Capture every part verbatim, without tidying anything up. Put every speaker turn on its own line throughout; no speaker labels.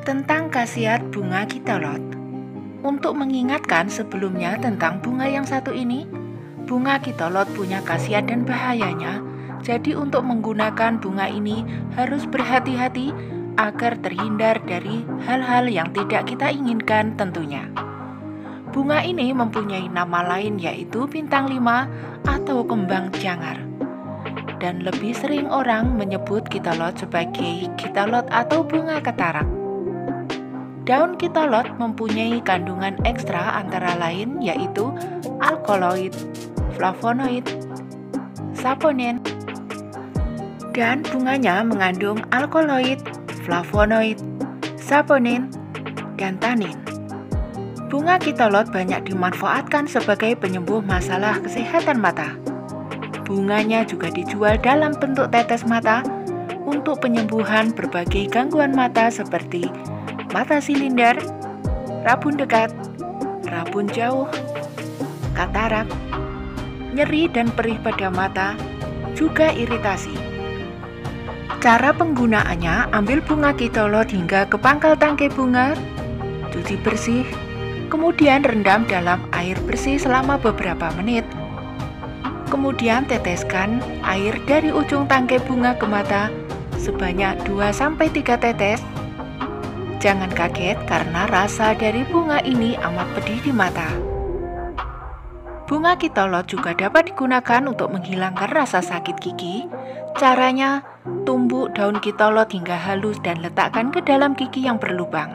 Tentang khasiat bunga kitolod. Untuk mengingatkan sebelumnya tentang bunga yang satu ini, bunga kitolod punya khasiat dan bahayanya. Jadi untuk menggunakan bunga ini harus berhati-hati agar terhindar dari hal-hal yang tidak kita inginkan tentunya. Bunga ini mempunyai nama lain yaitu bintang lima atau kembang jangar. Dan lebih sering orang menyebut kitolod sebagai kitolod atau bunga katarak. Daun kitolod mempunyai kandungan ekstra antara lain yaitu alkaloid, flavonoid, saponin, dan bunganya mengandung alkaloid, flavonoid, saponin, dan tanin. Bunga kitolod banyak dimanfaatkan sebagai penyembuh masalah kesehatan mata. Bunganya juga dijual dalam bentuk tetes mata untuk penyembuhan berbagai gangguan mata seperti mata silinder, rabun dekat, rabun jauh, katarak, nyeri dan perih pada mata, juga iritasi. Cara penggunaannya, ambil bunga kitolod hingga ke pangkal tangkai bunga, cuci bersih, kemudian rendam dalam air bersih selama beberapa menit. Kemudian teteskan air dari ujung tangkai bunga ke mata sebanyak dua sampai tiga tetes. Jangan kaget karena rasa dari bunga ini amat pedih di mata. Bunga kitolod juga dapat digunakan untuk menghilangkan rasa sakit gigi. Caranya, tumbuk daun kitolod hingga halus dan letakkan ke dalam gigi yang berlubang.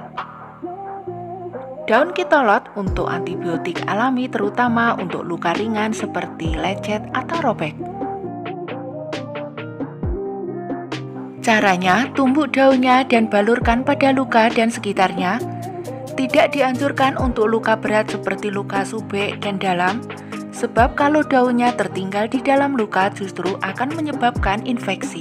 Daun kitolod untuk antibiotik alami terutama untuk luka ringan seperti lecet atau robek. Caranya, tumbuk daunnya dan balurkan pada luka dan sekitarnya. Tidak dianjurkan untuk luka berat seperti luka sobek dan dalam, sebab kalau daunnya tertinggal di dalam luka justru akan menyebabkan infeksi.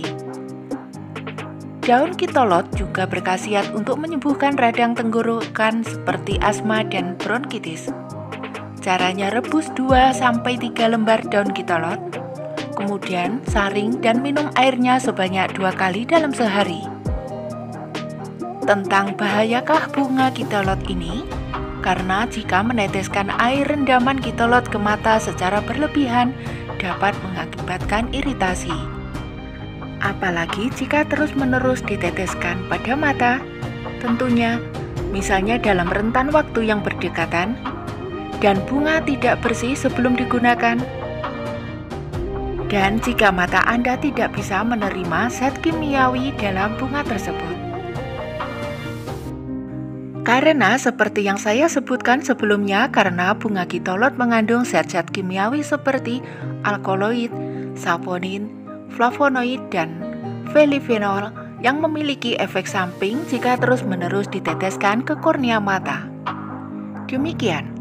Daun kitolod juga berkhasiat untuk menyembuhkan radang tenggorokan seperti asma dan bronkitis. Caranya, rebus dua sampai tiga lembar daun kitolod. Kemudian saring dan minum airnya sebanyak dua kali dalam sehari. Tentang bahayakah bunga kitolod ini? Karena jika meneteskan air rendaman kitolod ke mata secara berlebihan dapat mengakibatkan iritasi. Apalagi jika terus-menerus diteteskan pada mata, tentunya misalnya dalam rentan waktu yang berdekatan, dan bunga tidak bersih sebelum digunakan. Dan jika mata Anda tidak bisa menerima zat kimiawi dalam bunga tersebut. Karena seperti yang saya sebutkan sebelumnya, karena bunga kitolod mengandung zat-zat kimiawi seperti alkaloid, saponin, flavonoid, dan polyphenol yang memiliki efek samping jika terus-menerus diteteskan ke kornea mata. Demikian.